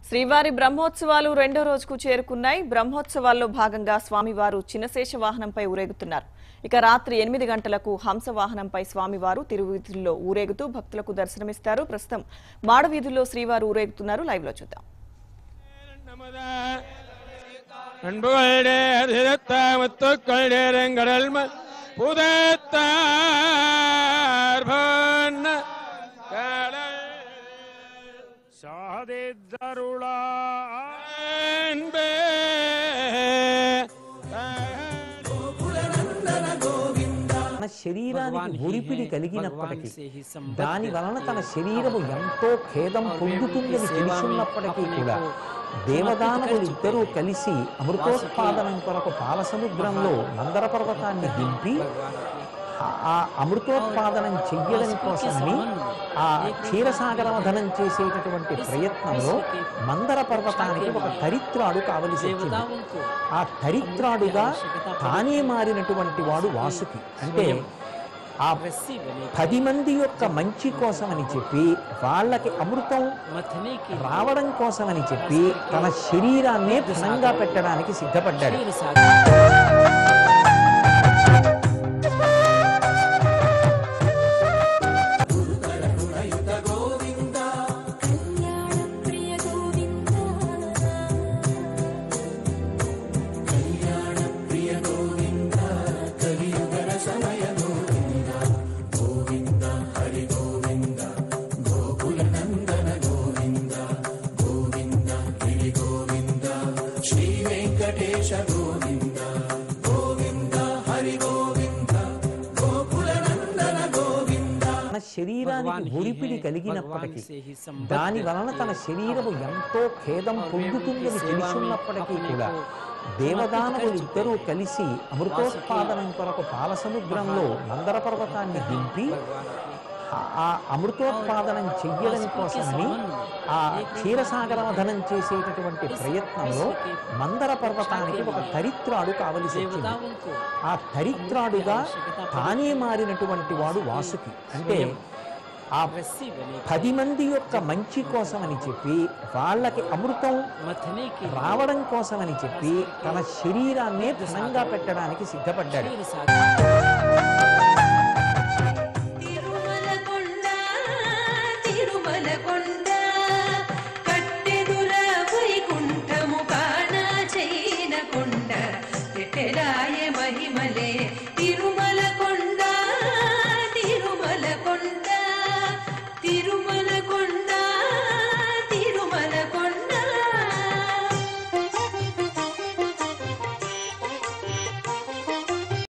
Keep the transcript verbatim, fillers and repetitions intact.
శ్రీవారి బ్రహ్మోత్సవాలు రెండో రోజుకు చేరుకున్నాయి. బ్రహ్మోత్సవాల్లో భాగంగా స్వామివారు చిన్న శేష వాహనంపై ఊరేగుతున్నారు. ఇక రాత్రి ఎనిమిది గంటలకు హంస వాహనంపై స్వామివారు తిరువీధుల్లో ఊరేగుతూ భక్తులకు దర్శనమిస్తారు. ప్రస్తుతం మాడవీధుల్లో శ్రీవారు ఊరేగుతున్నారు. లైవ్ లో చూద్దాం. తన శరీరానికి ఒడిపిడి కలిగినప్పటికీ దాని వలన తన శరీరము ఎంతో ఖేదం పొందుతుందని తెలుసున్నప్పటికీ కూడా దేవదానవులు ఇద్దరూ కలిసి అమృతోత్పాదనం కొరకు పాలసముద్రంలో మందర పర్వతాన్ని దింపి ఆ అమృతోత్పాదనం చెయ్యడం కోసమని ఆ క్షీరసాగరమధనం చేసేటటువంటి ప్రయత్నంలో మందర పర్వతానికి ఒక తరిత్రాడు కావలసి వచ్చింది. ఆ తరిత్రాడుగా తానే మారినటువంటి వాడు వాసుకి. అంటే ఆ పది మంది యొక్క మంచి కోసమని చెప్పి వాళ్ళకి అమృతం రావడం కోసమని చెప్పి తన శరీరాన్నే ఫలంగా పెట్టడానికి సిద్ధపడ్డాడు. శరీరానికి ఒడిపిడి కలిగినప్పటికీ దాని వలన తన శరీరము ఎంతో ఖేదం పొందుతుందని తెలుసున్నప్పటికీ కూడా దేవదానవులు ఇద్దరూ కలిసి అమృతోత్పాదనం కొరకు పాలసముద్రంలో మందర పర్వతాన్ని దింపి ఆ అమృతోత్పాదనం చెయ్యడం కోసమని ఆ క్షీరసాగరమధనం చేసేటటువంటి ప్రయత్నంలో మందర పర్వతానికి ఒక తరిత్రాడు కావలసి వచ్చింది. ఆ తరిత్రాడుగా తానే మారినటువంటి వాడు వాసుకి. అంటే ఆ పది మంది యొక్క మంచి కోసమని చెప్పి వాళ్ళకి అమృతం రావడం కోసమని చెప్పి తన శరీరాన్నే ఫలంగా పెట్టడానికి సిద్ధపడ్డాడు.